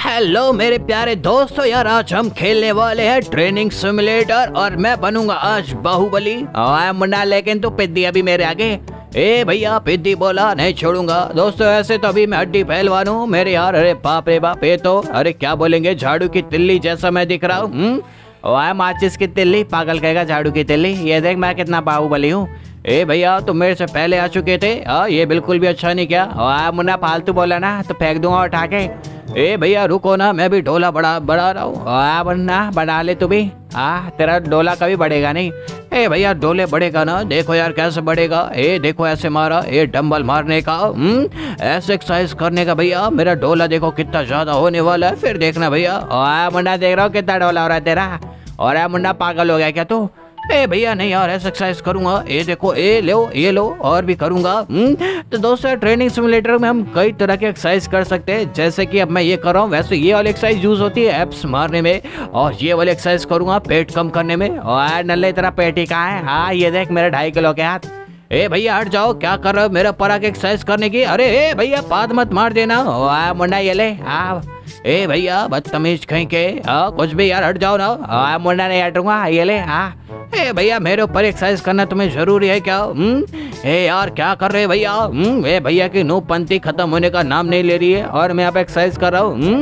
Hello मेरे प्यारे दोस्तों, यार आज हम खेलने वाले हैं ट्रेनिंग सिमुलेटर और मैं बनूंगा आज बाहुबली। मुन्ना लेकिन तू पिद्दी अभी मेरे आगे। ए भैया पिद्दी बोला नहीं छोड़ूंगा। दोस्तों ऐसे तो अभी मैं हड्डी पहलवान हूँ मेरे यार। अरे बाप रे बाप, ये तो अरे क्या बोलेंगे झाड़ू की तिल्ली जैसा मैं दिख रहा हूँ। माचिस की तिल्ली, पागल कहेगा झाड़ू की तिल्ली। ये देख मैं कितना बाहुबली हूँ। ए भैया तुम मेरे से पहले आ चुके थे। ये बिल्कुल भी अच्छा नहीं किया। मुन्ना फालतू बोला ना तो फेंक दूंगा उठा के। ए भैया रुको ना, मैं भी डोला बढ़ा रहा हूँ। मुन्ना बना ले तू भी। तेरा डोला कभी बढ़ेगा नहीं। ए भैया डोले बढ़ेगा ना, देखो यार कैसे बढ़ेगा। ए देखो ऐसे मारा, ये डंबल मारने का, ऐसे एक्सरसाइज करने का। भैया मेरा डोला देखो कितना ज्यादा होने वाला है, फिर देखना भैया। मुन्ना देख रहा हूँ कितना डोला हो रहा है तेरा। और मुन्ना पागल हो गया क्या तू? ए भैया नहीं यार ऐसे एक्सरसाइज करूंगा। ये देखो, ये लो और भी करूंगा। तो दोस्तों ट्रेनिंग सिमुलेटर में हम कई तरह के एक्सरसाइज कर सकते हैं। जैसे कि अब मैं ये कर रहा हूँ, वैसे ये वाली एक्सरसाइज यूज होती है एब्स मारने में, और ये वाली एक्सरसाइज करूंगा पेट कम करने में। और नल्ले तेरा पेट ही कहाँ है? हाँ ये देख मेरे 2.5 किलो के हाथ। ए भैया हट जाओ, क्या कर रहे हो मेरा पर आके एक्सरसाइज करने की? अरे ए भैया पाद मत मार देना। मुन्ना ये ले। ए भैया बदतमीज कहीं के। कुछ भी यार हट जाओ ना। मुन्ना नहीं हटूंगा, ये ले। ए भैया मेरे ऊपर एक्सरसाइज करना तुम्हें जरूरी है क्या? ए यार क्या कर रहे भैया? ए भैया की नूबपंथी खत्म होने का नाम नहीं ले रही है और मैं यहाँ पे एक्सरसाइज कर रहा हूँ।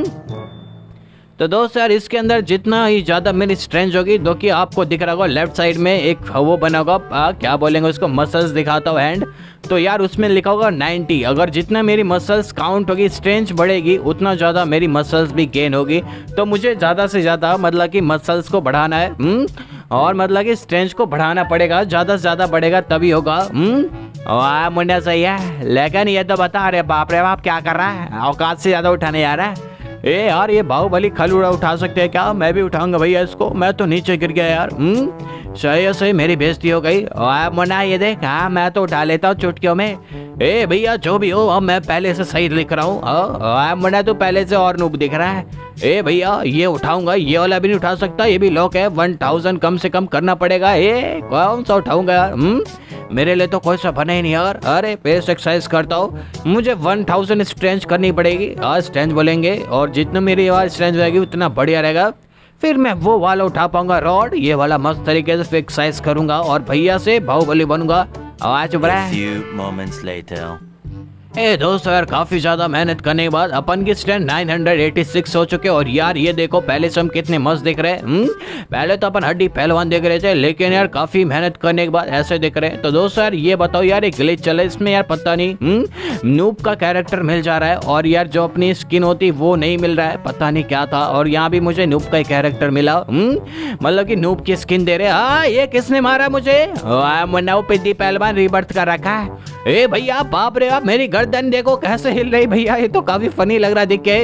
तो दोस्त यार इसके अंदर जितना ही ज्यादा मेरी स्ट्रेंथ होगी, दो कि आपको दिख रहा होगा लेफ्ट साइड में एक वो बना होगा, क्या बोलेंगे उसको, मसल्स दिखाता हूँ हैंड। तो यार उसमें लिखा होगा 90। अगर जितना मेरी मसल्स काउंट होगी, स्ट्रेंथ बढ़ेगी, उतना ज़्यादा मेरी मसल्स भी गेन होगी। तो मुझे ज़्यादा से ज़्यादा मतलब कि मसल्स को बढ़ाना है। और मतलब कि स्ट्रेंथ को बढ़ाना पड़ेगा, ज़्यादा से ज़्यादा बढ़ेगा तभी होगा। मुंडा सही है, लेकिन ये तो बता। अरे बाप रे बाप क्या कर रहा है? औकात से ज़्यादा उठाने जा रहा है। ए यार ये बाहुबली खलूड़ा उठा सकते हैं क्या? मैं भी उठाऊंगा भैया इसको। मैं तो नीचे गिर गया यार। सही मेरी बेइज्जती हो गई। मुन्ना ये देख, मैं तो उठा लेता हूँ चुटकियों में। ए भैया जो भी हो, अब मैं पहले से सही लिख रहा हूँ। मुन्ना तो पहले से और नूब दिख रहा है। ए भैया ये उठाऊंगा, ये वाला भी नहीं उठा सकता, ये भी लॉक है। 1000 कम से कम करना पड़ेगा। ए कौन सा उठाऊंगा यार? मेरे लिए तो कोई सा बना ही नहीं यार। अरे पेस एक्सरसाइज करता हूँ, मुझे 1000 स्ट्रेंथ करनी पड़ेगी। आज स्ट्रेंथ बोलेंगे और जितना मेरी आवाज स्ट्रेंथ रहेगी उतना बढ़िया रहेगा। फिर मैं वो वाला उठा पाऊंगा रॉड, ये वाला मस्त तरीके से एक्सरसाइज करूंगा और भैया से बाहुबली बनूंगा। आवाज चुप रहा है। ए दोस्तों यार काफी ज्यादा मेहनत करने के बाद अपन की स्ट्रेंथ 986 हो चुके। और यार ये देखो पहले से हम कितने मस्त दिख रहे हैं। पहले तो अपन हड्डी पहलवान दिख रहे थे, लेकिन यार काफी मेहनत करने के बाद ऐसे दिख रहे हैं। तो दोस्तों यार ये बताओ यार, एक ग्लिच चला इसमें यार, पता नहीं नूब का कैरेक्टर मिल जा रहा है और यार जो अपनी स्किन होती वो नहीं मिल रहा है, पता नहीं क्या था। और यहाँ भी मुझे नूब का कैरेक्टर मिला, मतलब की नूब की स्किन दे रहे। ये किसने मारा मुझे? मुन्ना पिद्दी पहलवान रीबर्थ कर रखा है। ए भैया बाप रे बाप, मेरी गर्दन देखो कैसे हिल रही भैया, ये तो काफी फनी लग रहा है दिख के।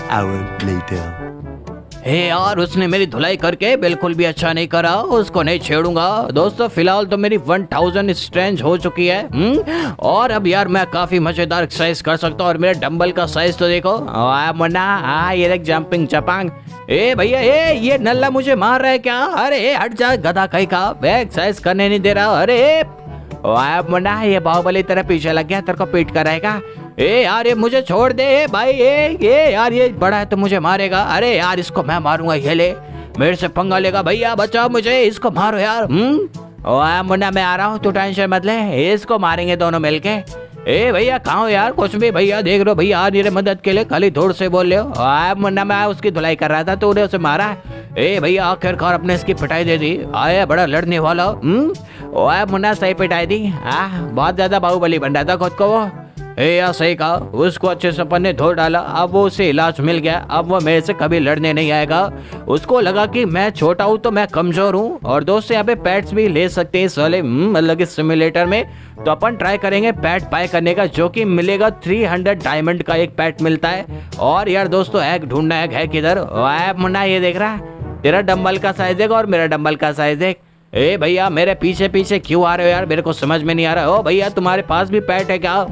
यार उसने मेरी धुलाई करके बिल्कुल भी अच्छा नहीं करा, उसको नहीं छेड़ूंगा। दोस्तों फिलहाल तो मेरी 1000 स्ट्रेंथ हो चुकी है। और अब यार मैं काफी मजेदार एक्सरसाइज कर सकता हूँ। और मेरे डंबल का साइज तो देखो। मुन्ना ये देख जंपिंग चपांग। ए भैया ये नल्ला मुझे मार रहा है क्या? अरे हट जा गधा कहीं का, एक्सरसाइज करने नहीं दे रहा। अरे मुन्ना ये बाहुबली तेरा पीछे लग गया, तेरे को पीट कर रहेगा। ए यार ये मुझे छोड़ दे भाई। ये यार ये बड़ा है तो मुझे मारेगा। अरे यार इसको मैं मारूंगा, ये ले मेरे से पंगा लेगा। भैया बचाओ मुझे, इसको मारो यार। मुन्ना मैं आ रहा हूँ, तू टेंशन मत ले, इसको मारेंगे दोनों मिलके। ए भैया कहाँ हो यार? कुछ भी भैया देख लो भैया, आज मेरे मदद के लिए खाली धूड़ से बोल रहे हो। मुन्ना मैं उसकी धुलाई कर रहा था, तूने उसे मारा। ए भैया आखिरकार अपने इसकी पिटाई दे दी। आया बड़ा लड़ने वाला। मुन्ना सही पिटाई दी। बहुत ज्यादा बाहुबली बन रहा था खुद को वो। यार सही कहा, उसको अच्छे से अपन ने धो डाला, अब वो उसे इलाज मिल गया। अब वो मेरे से कभी लड़ने नहीं आएगा। उसको लगा कि मैं छोटा हूँ तो मैं कमजोर हूँ। और दोस्तों यहाँ पे पैट्स भी ले सकते हैं इस वाले मतलब इस सिमुलेटर में। तो अपन ट्राई करेंगे पैट बाय करने का, जो कि मिलेगा 300 डायमंड का एक पैट मिलता है। और यार दोस्तों एग ढूंढना, एग है किधर? मुन्ना ये देख रहा है, तेरा डंबल का साइज देख और मेरा डंबल का साइज देख। ए भैया मेरे पीछे पीछे क्यों आ रहे हो यार? मेरे को समझ में नहीं आ रहा। ओ भैया तुम्हारे पास भी पैट है क्या?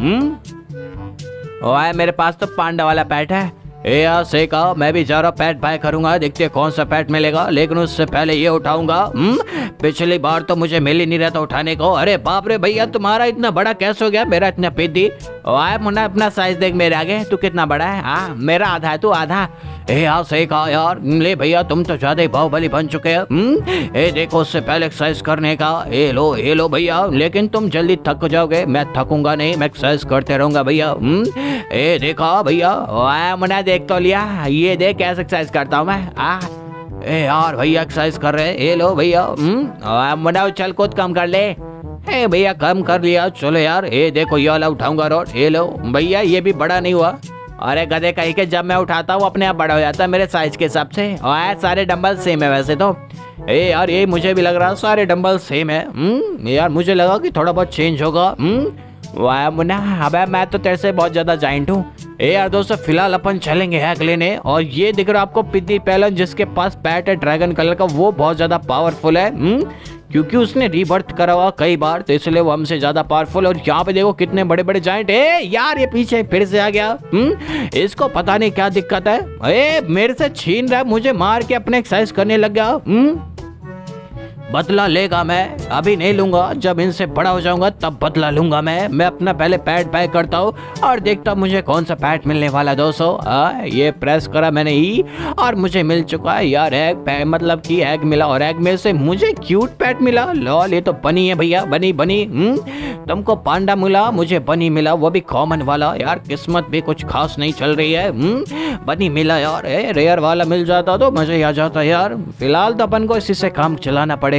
मेरे पास तो पांडा वाला पैट है। ए यार सही कहा, मैं भी जा रहा पैट बाय करूंगा, देखते हैं कौन सा पैट मिलेगा। लेकिन उससे पहले ये उठाऊंगा। पिछली बार तो मुझे मिल ही नहीं रहता उठाने को। अरे बाप रे भैया तुम्हारा इतना बड़ा कैसे हो गया? मेरा इतना पेदी। मुन्ना अपना साइज देख मेरे आगे, तू कितना बड़ा है? मेरा आधा है, तू आधा। ए यार सही कहा यार, ले भैया तुम तो ज्यादा ही बाहुबली बन चुके हैं। ए देखो उससे पहले एक्सरसाइज करने का, ए लो भैया, लेकिन तुम जल्दी थक जाओगे, मैं थकूंगा नहीं, मैं एक्सरसाइज करते रहूंगा भैया। ए देखो भैया, मैंने देख तो लिया, ये देख कैसे एक्सरसाइज करता हूँ मैं। ए यार भैया एक्सरसाइज कर रहे हैं, ए लो भैया, मना चल कूद कम कर ले। ए भैया कम कर लिया, चलो यार। ए देखो ये वाला उठाऊंगा रोड, ए लो भैया, ये भी बड़ा नहीं हुआ। अरे गधे कहीं के, जब मैं उठाता हूँ अपने आप बड़ा हो जाता है मेरे साइज के हिसाब से। और सारे डंबल सेम है वैसे तो। ए यार ये मुझे भी लग रहा है सारे डंबल सेम है। यार मुझे लगा कि थोड़ा बहुत चेंज होगा। वाह मुन्ना, अबे मैं तो तेरे से बहुत ज्यादा जाइंट हूँ। ए यार दोस्तों फिलहाल अपन चलेंगे हैक लेने, और ये दिख रहा है आपको पिद्दी पैलन, जिसके पास पैट है ड्रैगन कलर का, वो बहुत ज्यादा पावरफुल है। क्योंकि उसने रीबर्थ करा हुआ कई बार, तो इसलिए वो हमसे ज्यादा पावरफुल। और यहाँ पे देखो कितने बड़े बड़े जाइंट। ए यार ये पीछे फिर से आ गया। इसको पता नहीं क्या दिक्कत है। ए मेरे से छीन रहा है, मुझे मार के अपने एक्सरसाइज करने लग गया। बदला लेगा मैं, अभी नहीं लूंगा, जब इनसे बड़ा हो जाऊंगा तब बदला लूंगा मैं अपना पहले पैड पैक करता हूँ और देखता हूँ मुझे कौन सा पैड मिलने वाला है दोस्तों। ये प्रेस करा मैंने ही और मुझे मिल चुका है यार एग, मतलब कि एग मिला, और एग में से मुझे क्यूट पैड मिला। लॉल ये तो बनी है भैया, बनी। तुमको पांडा मिला, मुझे बनी मिला, वो भी कॉमन वाला। यार किस्मत भी कुछ खास नहीं चल रही है। बनी मिला यार, रेयर वाला मिल जाता तो मजा ही आ जाता यार। फिलहाल तो अपन को इसी से काम चलाना पड़ेगा।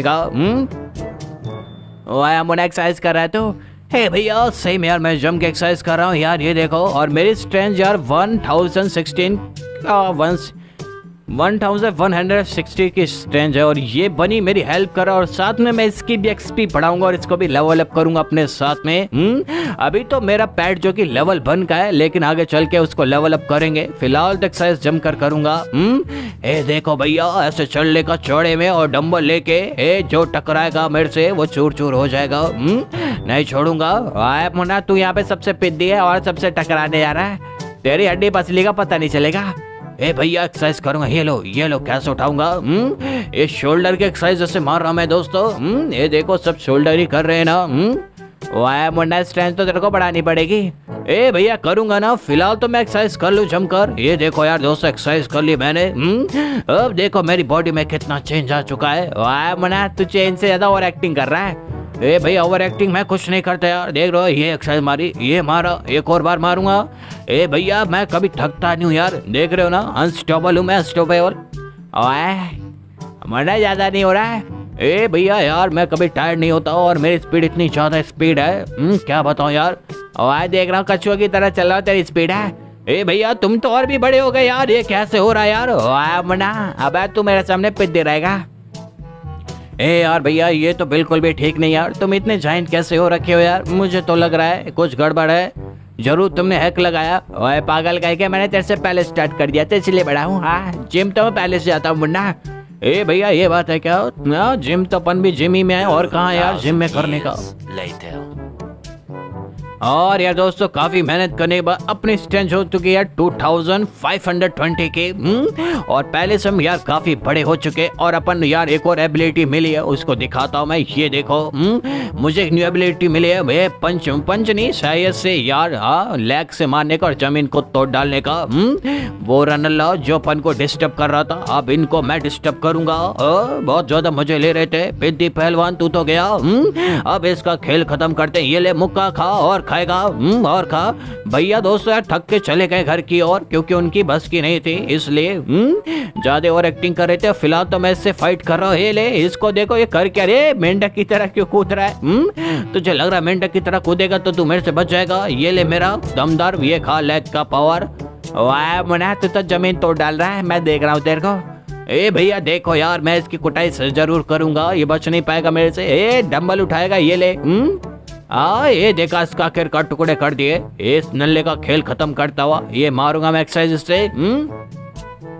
मुन्ना एक्सरसाइज कर रहा है तो, हे भैया सही में यार मैं जम के एक्सरसाइज कर रहा हूँ यार। ये देखो, और मेरी स्ट्रेंथ यार 1160 की स्ट्रेंथ है, और ये बनी मेरी हेल्प कर रहा है, और साथ में मैं इसकी भी एक्सपी बढ़ाऊंगा और इसको भी लेवल अप करूंगा अपने साथ में। अभी तो मेरा पैड जो कि लेवल 1 का है, लेकिन आगे चल के उसको लेवल अप करेंगे। फिलहाल तो एक्सरसाइज जमकर करूंगा। ए देखो भैया ऐसे चढ़ लेगा चौड़े में, और डंबल लेके जो टकराएगा मेरे से वो चूर चूर हो जाएगा। नहीं छोड़ूंगा। मुन्ना तू यहाँ पे सबसे पिद्दी है और सबसे टकराने जा रहा है, तेरी हड्डी पसली का पता नहीं चलेगा। ए भैया एक्सरसाइज करूंगा, ये लो कैसे उठाऊंगा। ये शोल्डर के एक्सरसाइज जैसे मार रहा हूं मैं दोस्तों। ये देखो सब शोल्डर ही कर रहे हैं ना। वाह मुन्ना स्ट्रेंथ तो तेरे को बढ़ानी पड़ेगी। ए भैया करूंगा ना, फिलहाल तो मैं एक्सरसाइज कर लूं जमकर। ये देखो यार दोस्तों एक्सरसाइज कर ली मैंने। अब देखो मेरी बॉडी में कितना चेंज आ चुका है। वाह मुन्ना तू चेंज से ज्यादा ओवर एक्टिंग कर रहा है। ए भाई ओवर एक्टिंग मैं कुछ नहीं करता यार, देख रहे हो ये एक्सरसाइज मारी, ये मारा, एक और बार मारूंगा। ए भैया मैं कभी थकता नहीं हूँ यार, देख रहे हो ना, अनस्टॉपेबल हूँ मैं, अनस्टॉपेबल। मरना ज्यादा नहीं हो रहा है। ए भैया यार मैं कभी टायर्ड नहीं होता, और मेरी स्पीड इतनी ज्यादा स्पीड है, क्या बताऊँ यार। देख रहा हूँ कछुआ की तरह चल रहा हूँ, तेरी स्पीड है। ए भैया तुम तो और भी बड़े हो गए यार, ये कैसे हो रहा है यार। मना अब तू मेरे सामने पिद्दे रहेगा। ए यार भैया ये तो बिल्कुल भी ठीक नहीं यार, तुम इतने जाइंट कैसे हो रखे हो यार, मुझे तो लग रहा है कुछ गड़बड़ है। जरूर तुमने हैक लगाया। ओए पागल कह के मैंने तेरे से पहले स्टार्ट कर दिया था, इसलिए बड़ा हूँ। हाँ जिम तो मैं पहले से जाता हूँ मुन्ना। ए भैया ये बात है क्या? जिम तो अपन भी जिम ही में है, और कहाँ यार जिम में करने का। और यार दोस्तों काफी मेहनत करने के बाद अपनी स्ट्रेंथ हो चुकी है यार 2520 के। और पहले से हम यार काफी बड़े हो चुके, और अपन यार एक और एबिलिटी मिली है, उसको दिखाता हूँ मैं। ये देखो मुझे एक न्यू एबिलिटी मिली है, वे पंच नहीं शायद से यार, लेग से मारने का और जमीन को तोड़ डालने का। वो रनल्ला जो अपन को डिस्टर्ब कर रहा था, अब इनको मैं डिस्टर्ब करूंगा। बहुत ज्यादा मजे ले रहे थे। पिद्दी पहलवान तू तो गया, अब इसका खेल खत्म करते। ये ले मुक्का खा और खाएगा, और खा। भैया दोस्तों यार थक के चले गए घर की ओर, क्योंकि उनकी बस की नहीं थी, इसलिए ज्यादा और एक्टिंग कर रहे थे। फिलहाल तो मैं इससे फाइट कर रहा हूँ। ये ले इसको देखो, ये कर क्या रे, मेंढक की तरह क्यों कूद रहा है। तुझे लग रहा है मेंढक की तरह कूदेगा तो तू मेरे से बच जाएगा। ये ले मेरा दमदार, ये खा लेग का पावर। वाह मुन्ना तू तो जमीन तोड़ डाल रहा है, मैं देख रहा हूँ तेरे को। ए भैया देखो यार मैं इसकी कुटाई जरूर करूंगा, ये बच नहीं पाएगा मेरे से। ए डंबल उठाएगा, ये ले। ये देखा इसका आखिर का टुकड़े कर दिए। इस नल्ले का खेल खत्म करता हुआ ये मारूंगा मैं एक्सरसाइज से।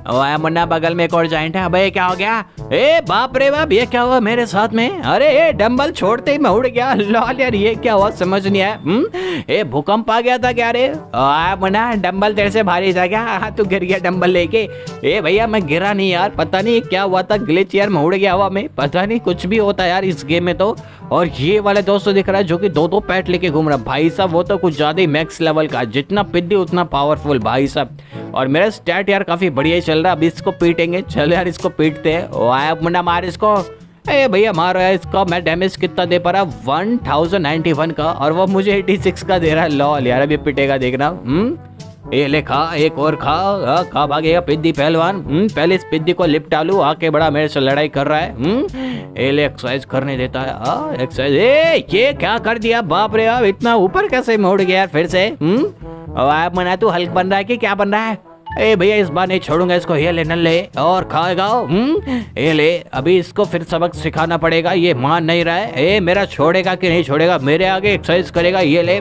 ओए मुन्ना बगल में एक और जाइंट है। अबे क्या हो गया? ए बाप रे बाप, ये क्या हुआ मेरे साथ में? अरे ये डंबल छोड़ते ही मैं उड़ गया। लॉल यार, ये क्या हुआ समझ नहीं आया। ए भूकंप आ गया था क्या रे? ओए मुन्ना डंबल तेरे से भारी था क्या? तू गिर गया डंबल लेके? ए भैया मैं गिरा नहीं यार, पता नहीं क्या हुआ था, ग्लिच यार, मैं उड़ गया हवा में। पता नहीं कुछ भी होता है यार इस गेम में तो। और ये वाले दोस्तों दिख रहा है जो कि दो पैट लेके घूम रहा है भाई साहब, वो तो कुछ ज्यादा ही मैक्स लेवल का, जितना पिद्दी उतना पावरफुल भाई साहब। और मेरा स्टैट यार काफी बढ़िया ही चल रहा है। अभी इसको पीटेंगे, चलो यार इसको पीटते हैं। ओए मुन्ना मार इसको। ए भैया मारो यार इसका। मैं डैमेज कितना दे पा रहा? 1091 का, और वो मुझे 86 का दे रहा है। लॉल यार, अभी पिटेगा देखना। ये ले खा, एक और खा। खा भागेगा पिद्दी पहलवान। पहले इस पिद्दी को लिपटा लूं, आके बड़ा मेरे से लड़ाई कर रहा है। ये ले एक्सरसाइज करने देता है। एक्सरसाइज। ये क्या कर दिया? बाप रे, अब इतना ऊपर कैसे मोड़ गया यार फिर से? मना तू हल्क बन रहा है कि क्या बन रहा है? ए भैया इस बार नहीं छोड़ूंगा इसको। ये ले नल्ले, और खाएगा। ये ले, अभी इसको फिर सबक सिखाना पड़ेगा। ये मान नहीं रहा है। ए मेरा छोड़ेगा कि नहीं छोड़ेगा? मेरे आगे एक्सरसाइज करेगा। ये ले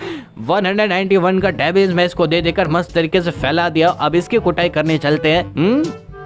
191 का डैमेज मैं इसको दे देकर मस्त तरीके से फैला दिया। अब इसकी कुटाई करने चलते हैं।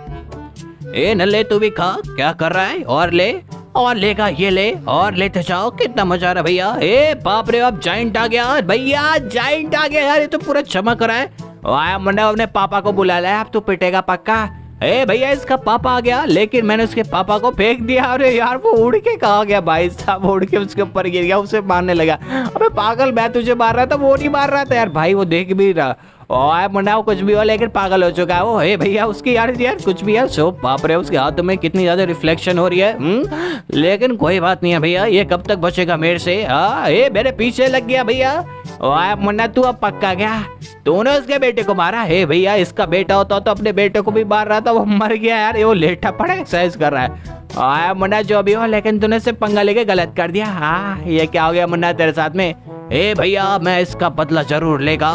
ए नल्ले तू भी खा। क्या कर रहा है? और ले, और लेगा। ये ले, और लेते जाओ। कितना मजा आ रहा भैया। ए बाप रे, अब जाइंट आ गया भैया, जाइंट आ गया यार। ये तो पूरा चमक रहा है। मुन्ना अपने पापा को बुला लाया, अब तू पिटेगा पक्का। ए भैया इसका पापा आ गया, लेकिन मैंने उसके पापा को फेंक दिया। अरे यार वो उड़ के कहा गया भाई साहब, उड़ के उसके ऊपर गिर गया, उसे मारने लगा। अबे पागल, मैं तुझे मार रहा था, वो नहीं मार रहा था यार भाई, वो देख भी रहा। और मुन्ना कुछ भी हो लेकिन पागल हो चुका है वो। हे भैया उसकी यार कुछ भी है सो। बाप रे, उसके हाथों में कितनी ज्यादा रिफ्लेक्शन हो रही है। लेकिन कोई बात नहीं है भैया, ये कब तक बचेगा मेरे से? ये मेरे पीछे लग गया भैया। मुन्ना तू अब पक्का गया, तूने उसके बेटे को मारा? हे भैया इसका बेटा होता तो अपने बेटे को भी मार रहा था, वो मर गया यार। वो लेटा पड़ा एक्सरसाइज कर रहा है। मुन्ना जो भी हो, लेकिन तूने से पंगा लेके गलत कर दिया। ये क्या हो गया मुन्ना तेरे साथ में? ए भैया मैं इसका बदला जरूर लेगा।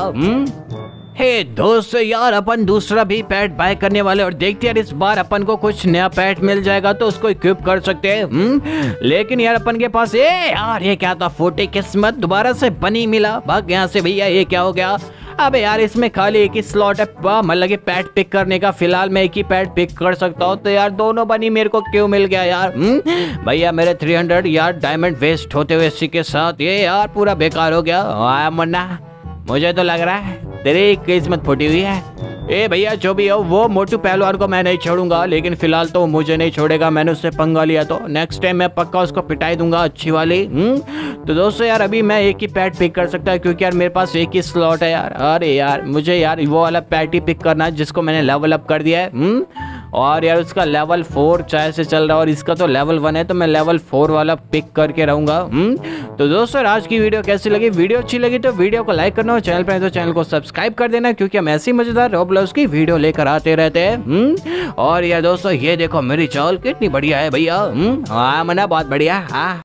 हे दोस्तों यार, अपन दूसरा भी पैट बाय करने वाले, और देखते यार इस बार अपन को कुछ नया पैट मिल जाएगा तो उसको इक्विप कर सकते हैं। लेकिन यार अपन के पास यार ये क्या था? फूटी किस्मत, दोबारा से बनी मिला। भाग यहाँ से भैया। ये क्या हो गया? अबे यार इसमें खाली एक ही स्लॉट है, मतलब कि पैट पिक करने का। फिलहाल मैं एक ही पैट पिक कर सकता हूँ, तो यार दोनों बनी मेरे को क्यों मिल गया यार? भैया मेरे 300 यार डायमंड वेस्ट होते हुए इसी के साथ ये यार पूरा बेकार हो गया। मुन्ना मुझे तो लग रहा है तेरी किस्मत फूटी हुई है। ए भैया जो भी हो, वो मोटू पहलवान को मैं नहीं छोड़ूंगा, लेकिन फिलहाल तो मुझे नहीं छोड़ेगा। मैंने उससे पंगा लिया तो नेक्स्ट टाइम मैं पक्का उसको पिटाई दूंगा अच्छी वाली। तो दोस्तों यार अभी मैं एक ही पैट पिक कर सकता है, क्योंकि यार मेरे पास एक ही स्लॉट है यार। अरे यार मुझे यार वो वाला पैट ही पिक करना है जिसको मैंने लेवल अप कर दिया है। और यार उसका लेवल 4 चाहे से चल रहा है, और इसका तो लेवल 1 है, तो मैं लेवल 4 वाला पिक करके रहूंगा। तो दोस्तों आज की वीडियो कैसी लगी? वीडियो अच्छी लगी तो वीडियो को लाइक करना, और चैनल पर तो चैनल को सब्सक्राइब कर देना, क्योंकि हम ऐसी मजेदार रोब्लॉक्स की वीडियो लेकर आते रहते हैं। और यार दोस्तों ये देखो मेरी चाल कितनी बढ़िया है भैया। हाँ मना बहुत बढ़िया। हाँ।